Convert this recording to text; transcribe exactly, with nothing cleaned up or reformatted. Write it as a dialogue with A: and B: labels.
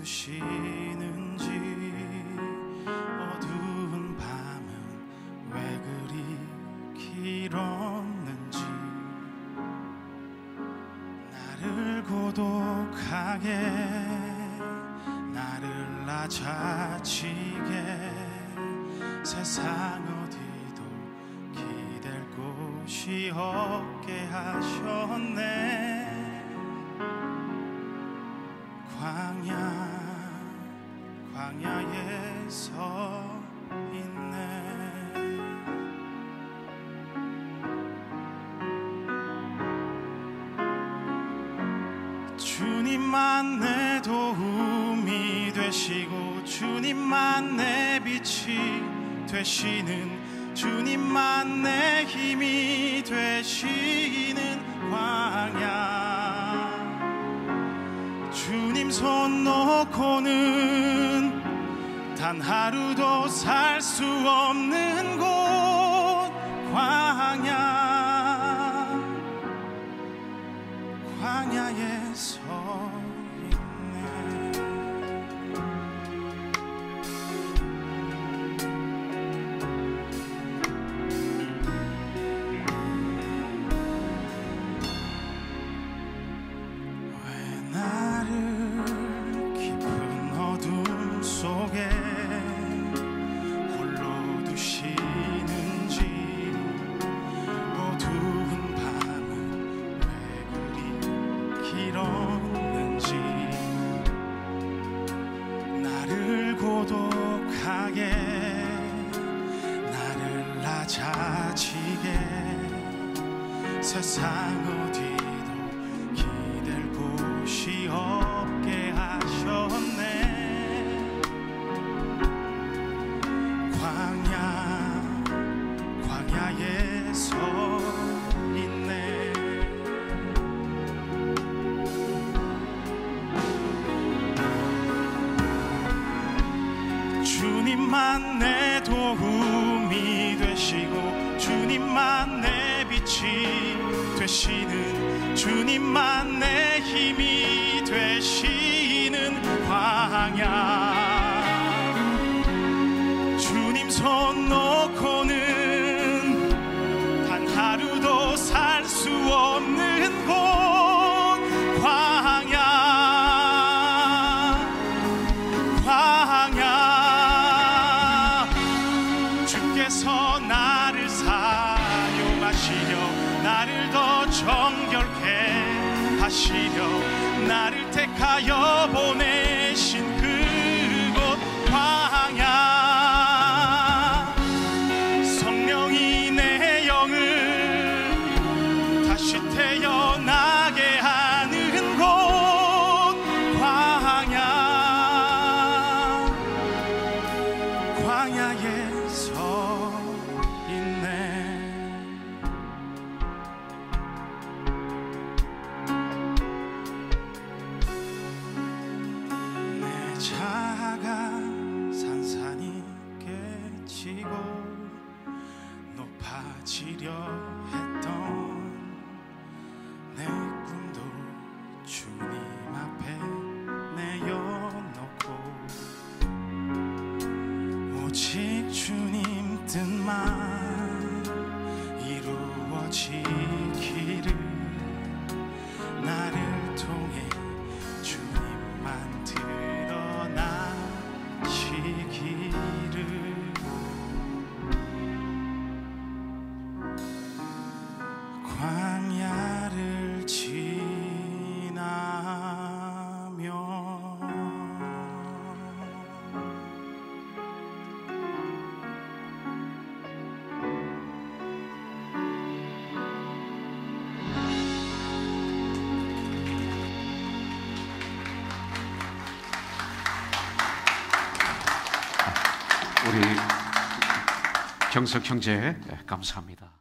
A: 두시는지 어두운 밤은 왜 그리 길었는지 나를 고독하게 나를 낮아지게 세상 어디도 기댈 곳이 없게 하셨네. 광야 광야에 서 있네. 주님만 내 도움이 되시고 주님만 내 빛이 되시는 주님만 내 힘이 되시는 광야. 주님 손 놓고는 단 하루도 살 수 없는 곳 광야. 광야에 서 있네. 왜 나를 깊은 어둠 속에 홀로 두시는지 어두운 밤은 왜 그리 길었는지 나를 고독하게 나를 낮아지게 세상 어디도 기댈 곳이 없게 하셨네. 광야 광야에 서 있네. 주님만 내 도움이 되시고 주님만 내 빛이 되시는 주님만 내 힘이 되시는 광야. 주님 손 놓고는 단 하루도 살 수 없는 곳 광야. 광야. 주께서 나를 사용하시려 나를 더 정결케 하시려 나를 택하여 보내신 그곳 광야. 성령이 내 영을 다시 태어나게 하는 곳 광야. 광야에 서 있네. 내 자아가 산산이 깨지고 높아지려 했던 내 꿈도 주님 앞에 내어놓고 오직 주님 뜻만 이루어지기를 나를 통해 주님만 드러나시기를. 광야를 지나며
B: 우리 경석 형제 감사합니다.